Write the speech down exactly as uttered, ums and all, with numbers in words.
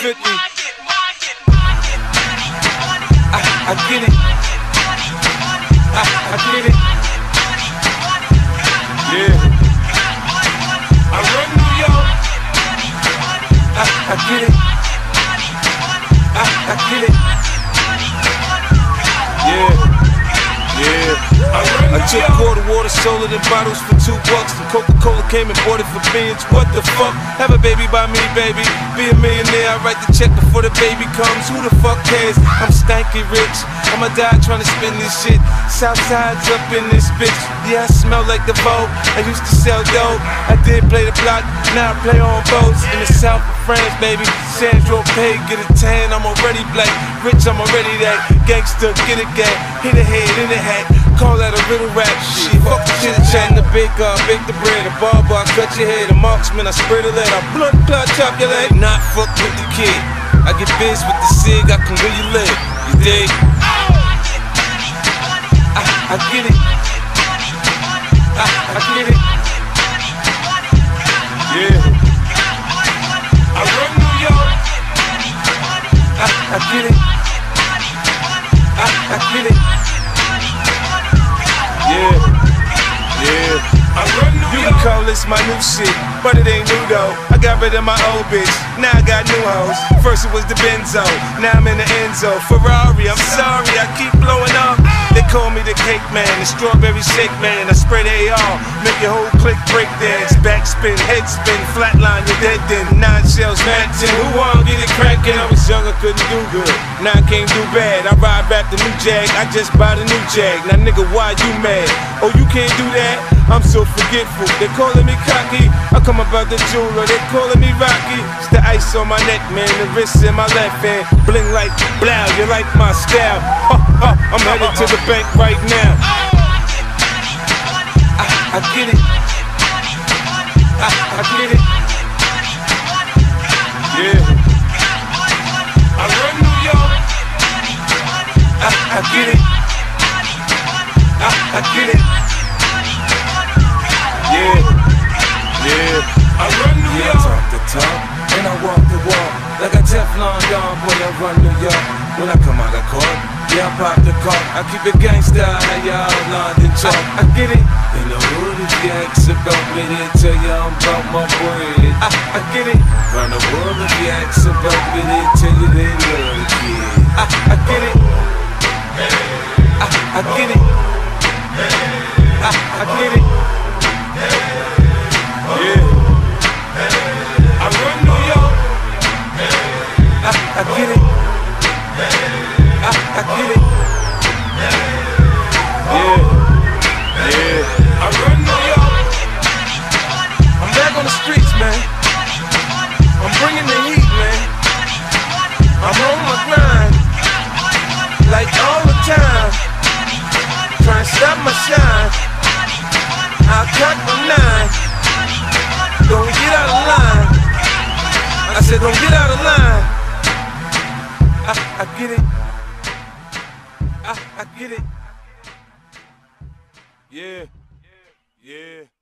fifty. I, I get it. I, I get it. Yeah. I run New York. I, I get it. I, I get it. Yeah. Yeah. I, I took quarter water, sold it in bottles for two bucks. And Coca-Cola came and bought it for beans. What the fuck? Have a baby by me, baby. Be a millionaire, I write the check before the baby comes. Who the fuck cares? I'm stanky rich. I'ma die trying to spin this shit. Southside's up in this bitch. Yeah, I smell like the boat. I used to sell dope. I did play the block, now I play on boats. In the south of France, baby. Sandro Pay, get a tan, I'm already black. Rich, I'm already that. Gangster, get a gang. Hit a head in the hat. Call that a little rap shit. Fuck the chit chat in the baker, I bake the bread. A barber, I cut your head. A marksman, I spray the lead. I blunt clot, chop your leg. Not fuck with the kid. I get biz with the cig, I can really live. You dig? I, I get it. I, I get it. Yeah. I run New York. I, I get it. I, I get it. Yeah, yeah. I run New York. You can call this my new shit, but it ain't new though. I got rid of my old bitch, now I got new hoes. First it was the Benzo, now I'm in the Enzo. Ferrari, I'm sorry, I keep blowing up. They call me the cake man, the strawberry shake man. I spray the A R, make your whole clique break dance. Backspin, head spin, flatline, you're dead then. Nine shells, Manton, who wanna get it crackin'? I was young, I couldn't do good, now I can't do bad. I ride back the new Jag, I just bought a new Jag. Now nigga, why you mad? Oh, you can't do that? I'm so forgetful. They calling me cocky, I come about the jeweler. They calling me Rocky. It's the ice on my neck, man, the wrist in my left hand. Bling like blow, you like my style. Huh, huh, I'm headed to the bank right now. I, I get it. I, I get it. Yeah. I run New York. I, I get it. I, I get it. Yeah, yeah. I run New York. Yeah, I talk the talk and I walk the walk like a Teflon Don. Boy, I run New York. When I come out of court, yeah, I pop the car. I keep it gangsta, how y'all London talk. I, I get it. In the hood, if you ask about me, they tell you I'm about my bread. I, I get it. Round the world, if you ask about me, they tell you they love the kid. I, I get it. I, I get it. I, I get it. Yeah. I run New York. I, I get it. I, I get it. Yeah. Yeah. I run New York. I'm back on the streets, man. I'm bringing the heat, man. I'm on my grind, like all the time. Trying to stop my shine. I'll cut my nine. Don't get out of line. I said don't get out of line. I, I get it. I, I get it. Yeah. Yeah.